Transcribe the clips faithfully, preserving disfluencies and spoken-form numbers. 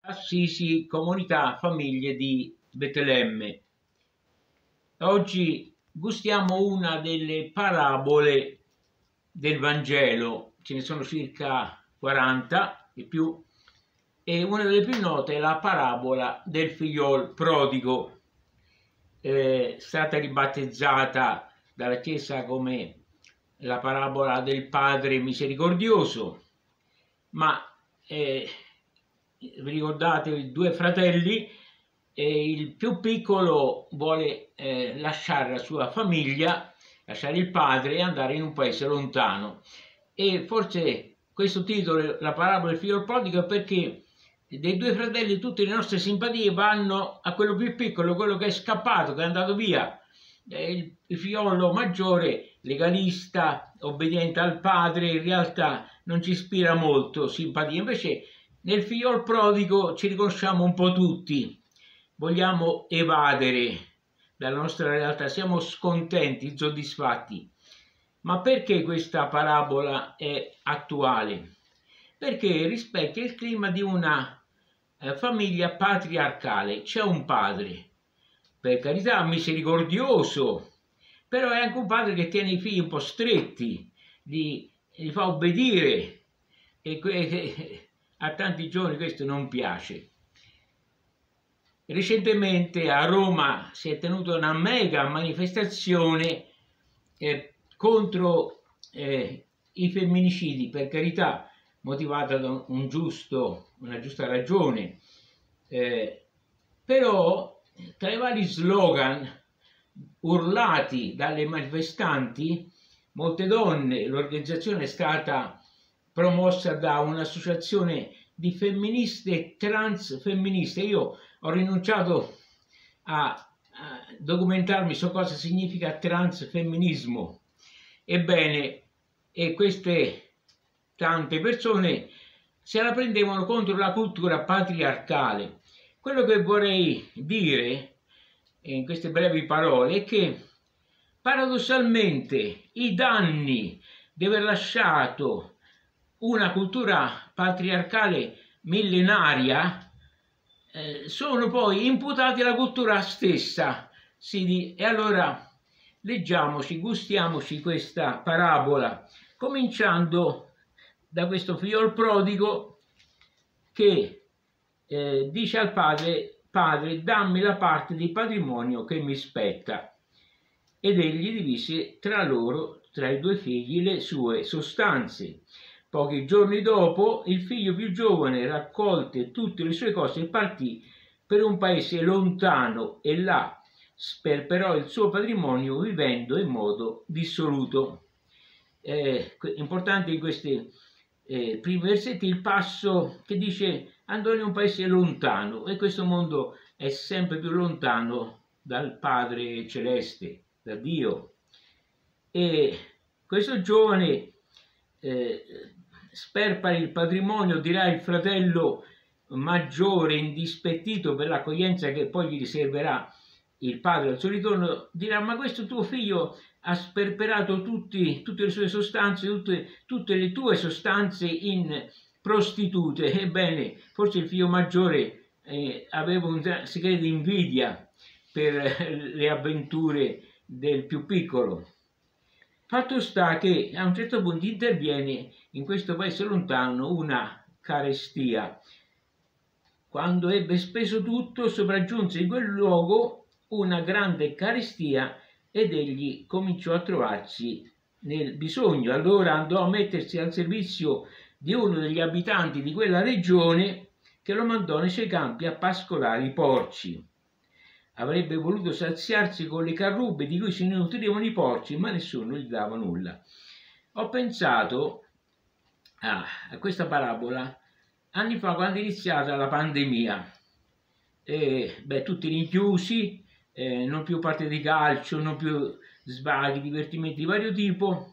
Assisi, comunità, famiglie di Betlemme. Oggi gustiamo una delle parabole del Vangelo, ce ne sono circa quaranta e più, e una delle più note è la parabola del figliol prodigo, è stata ribattezzata dalla Chiesa come la parabola del Padre misericordioso, ma eh, vi ricordate i due fratelli, e il più piccolo vuole eh, lasciare la sua famiglia, lasciare il padre e andare in un paese lontano. E forse questo titolo, la parabola del figlio prodigo, è perché dei due fratelli tutte le nostre simpatie vanno a quello più piccolo, quello che è scappato, che è andato via. Il, il figliolo maggiore, legalista, obbediente al padre, in realtà non ci ispira molto simpatia. Invece nel figliol prodigo ci riconosciamo un po' tutti, vogliamo evadere dalla nostra realtà, siamo scontenti, insoddisfatti. Ma perché questa parabola è attuale? Perché rispecchia il clima di una eh, famiglia patriarcale. C'è un padre, per carità, misericordioso, però è anche un padre che tiene i figli un po' stretti, li, li fa obbedire, e a tanti giovani questo non piace. Recentemente a Roma si è tenuta una mega manifestazione eh, contro eh, i femminicidi, per carità, motivata da un giusto, una giusta ragione, eh, però tra i vari slogan urlati dalle manifestanti, molte donne, l'organizzazione è stata promossa da un'associazione di femministe e transfemministe. Io ho rinunciato a, a documentarmi su cosa significa transfemminismo. Ebbene, e queste tante persone se la prendevano contro la cultura patriarcale. Quello che vorrei dire in queste brevi parole è che paradossalmente i danni di aver lasciato una cultura patriarcale millenaria eh, sono poi imputati alla cultura stessa. Sì, e allora leggiamoci, gustiamoci questa parabola, cominciando da questo figliol prodigo che eh, dice al padre: padre, dammi la parte di patrimonio che mi spetta. Ed egli divise tra loro, tra i due figli, le sue sostanze. Pochi giorni dopo, il figlio più giovane raccolte tutte le sue cose e partì per un paese lontano, e là sperperò il suo patrimonio vivendo in modo dissoluto. Eh, importante in questi eh, primi versetti il passo che dice andò in un paese lontano, e questo mondo è sempre più lontano dal Padre Celeste, da Dio. E questo giovane eh, sperpera il patrimonio, dirà il fratello maggiore, indispettito per l'accoglienza che poi gli riserverà il padre al suo ritorno, dirà: ma questo tuo figlio ha sperperato tutti, tutte le sue sostanze, tutte, tutte le tue sostanze in prostitute. Ebbene, forse il figlio maggiore eh, aveva un segreto di invidia per le avventure del più piccolo. Fatto sta che a un certo punto interviene in questo paese lontano una carestia. Quando ebbe speso tutto, sopraggiunse in quel luogo una grande carestia ed egli cominciò a trovarsi nel bisogno. Allora andò a mettersi al servizio di uno degli abitanti di quella regione, che lo mandò nei suoi campi a pascolare i porci. Avrebbe voluto saziarsi con le carrubbe di cui si nutrivano i porci, ma nessuno gli dava nulla. Ho pensato ah, a questa parabola anni fa, quando è iniziata la pandemia. E, beh, tutti rinchiusi, eh, non più partite di calcio, non più svaghi, divertimenti di vario tipo,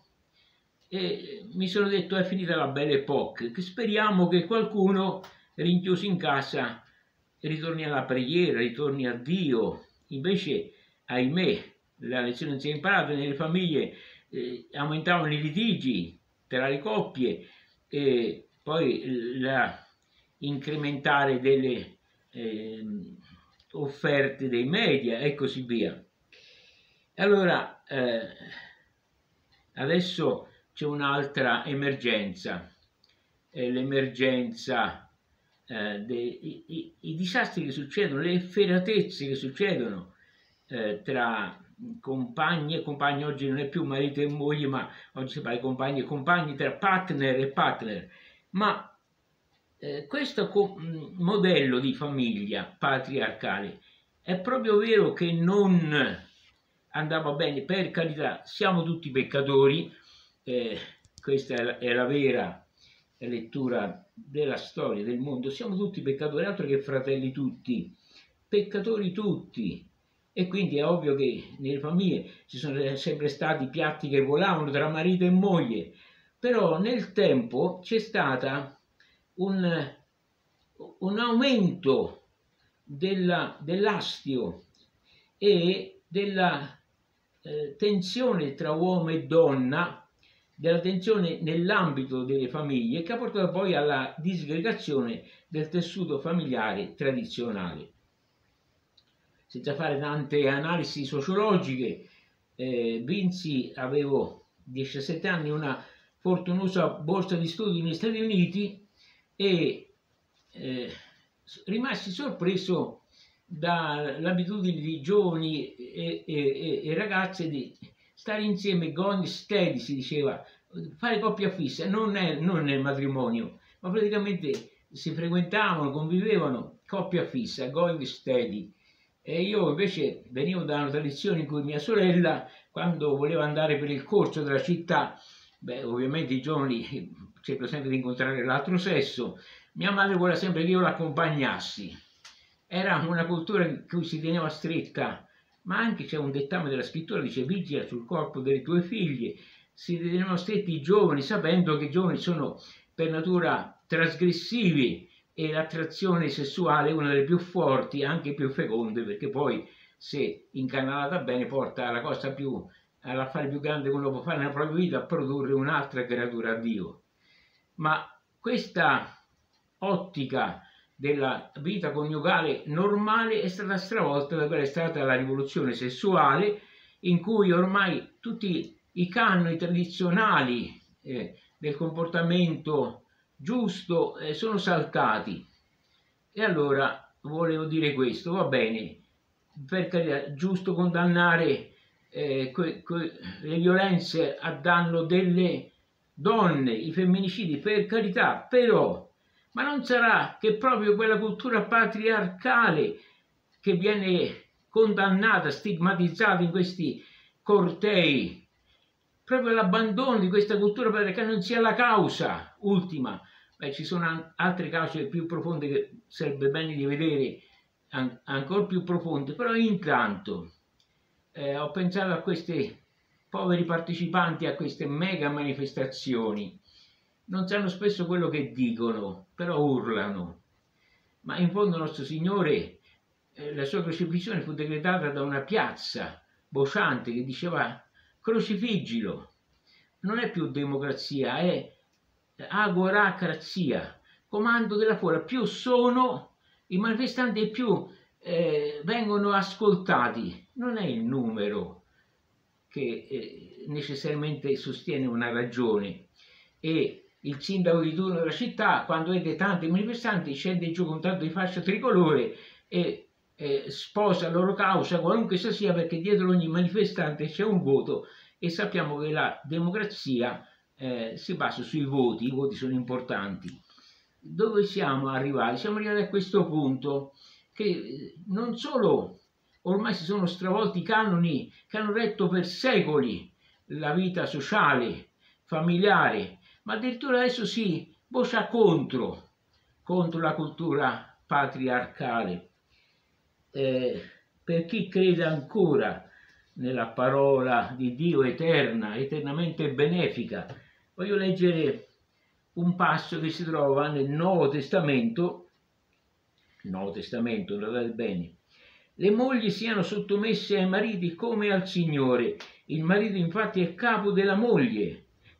e mi sono detto: è finita la belle époque, che speriamo che qualcuno rinchiuso in casa ritorni alla preghiera, ritorni a Dio. Invece, ahimè, la lezione non si è imparata, nelle famiglie eh, aumentavano i litigi tra le coppie, e poi la, incrementare delle eh, offerte dei media e così via. Allora, eh, adesso c'è un'altra emergenza, eh, l'emergenza eh, dei i, i disastri che succedono, le efferatezze che succedono eh, tra compagni e compagni. Oggi non è più marito e moglie, ma oggi si parla di compagni e compagni, tra partner e partner. Ma eh, questo modello di famiglia patriarcale è proprio vero che non andava bene. Per carità, siamo tutti peccatori, eh, questa è la, è la vera lettura della storia del mondo, siamo tutti peccatori, altro che fratelli tutti, peccatori tutti. E quindi è ovvio che nelle famiglie ci sono sempre stati piatti che volavano tra marito e moglie, però nel tempo c'è stata un, un aumento dell'astio e della eh, tensione tra uomo e donna, della tensione nell'ambito delle famiglie, che ha portato poi alla disgregazione del tessuto familiare tradizionale. Senza fare tante analisi sociologiche, eh, vinsi, avevo diciassette anni, una fortunosa borsa di studi negli Stati Uniti e eh, rimasi sorpreso dall'abitudine di giovani e, e, e ragazze di stare insieme, going steady, si diceva, fare coppia fissa, non, è, non nel matrimonio, ma praticamente si frequentavano, convivevano, coppia fissa, going steady. E io invece venivo da una tradizione in cui mia sorella, quando voleva andare per il corso della città, beh, ovviamente i giovani cercano sempre di incontrare l'altro sesso, mia madre voleva sempre che io l'accompagnassi. Era una cultura in cui si teneva stretta, ma anche c'è un dettame della scrittura, dice vigila sul corpo delle tue figlie, si tenevano stretti i giovani, sapendo che i giovani sono per natura trasgressivi, e l'attrazione sessuale è una delle più forti, anche più feconde, perché poi, se incanalata bene, porta alla cosa più, all'affare più grande che uno può fare nella propria vita, a produrre un'altra creatura a Dio. Ma questa ottica della vita coniugale normale è stata stravolta da quella che è stata la rivoluzione sessuale, in cui ormai tutti i canoni tradizionali eh, del comportamento giusto eh, sono saltati. E allora volevo dire questo, va bene, per carità, giusto condannare eh, que, que, le violenze a danno delle donne, i femminicidi, per carità, però, ma non sarà che proprio quella cultura patriarcale che viene condannata, stigmatizzata in questi cortei, proprio l'abbandono di questa cultura patriarcale non sia la causa ultima. Beh, ci sono altre cause più profonde che sarebbe bene di vedere, an ancora più profonde, però intanto eh, ho pensato a questi poveri partecipanti a queste mega manifestazioni. Non sanno spesso quello che dicono, però urlano. Ma in fondo nostro Signore, eh, la sua crocifissione fu decretata da una piazza vociante che diceva crocifiggilo. Non è più democrazia, è agoracrazia, comando della folla. Più sono i manifestanti e più eh, vengono ascoltati. Non è il numero che eh, necessariamente sostiene una ragione. E il sindaco di turno della città, quando vede tanti manifestanti, scende giù con tanto di fascia tricolore e eh, sposa la loro causa, qualunque essa sia, perché dietro ogni manifestante c'è un voto, e sappiamo che la democrazia Eh, si basa sui voti, i voti sono importanti. Dove siamo arrivati? Siamo arrivati a questo punto che non solo ormai si sono stravolti i canoni che hanno retto per secoli la vita sociale, familiare, ma addirittura adesso si vocia contro, contro la cultura patriarcale. Eh, per chi crede ancora nella parola di Dio eterna, eternamente benefica, voglio leggere un passo che si trova nel Nuovo Testamento, Nuovo Testamento, guardate bene. Le mogli siano sottomesse ai mariti come al Signore. Il marito infatti è capo della moglie,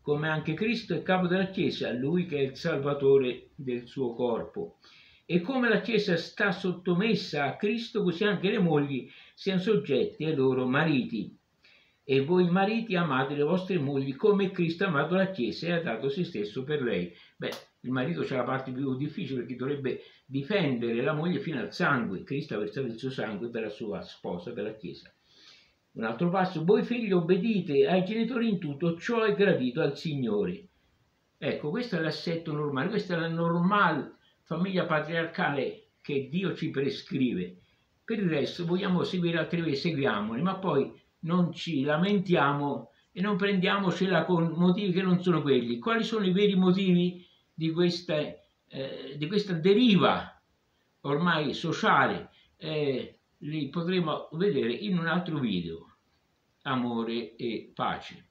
come anche Cristo è capo della Chiesa, lui che è il Salvatore del suo corpo. E come la Chiesa sta sottomessa a Cristo, così anche le mogli siano soggette ai loro mariti. E voi mariti amate le vostre mogli come Cristo ha amato la Chiesa e ha dato se stesso per lei. Beh, il marito c'è la parte più difficile perché dovrebbe difendere la moglie fino al sangue. Cristo ha versato il suo sangue per la sua sposa, per la Chiesa. Un altro passo: voi figli obbedite ai genitori in tutto, ciò è gradito al Signore. Ecco, questo è l'assetto normale, questa è la normale famiglia patriarcale che Dio ci prescrive. Per il resto vogliamo seguire altri ve, seguiamoli, ma poi non ci lamentiamo e non prendiamocela con motivi che non sono quelli. Quali sono i veri motivi di questa, eh, di questa deriva ormai sociale? Eh, li potremo vedere in un altro video. Amore e pace.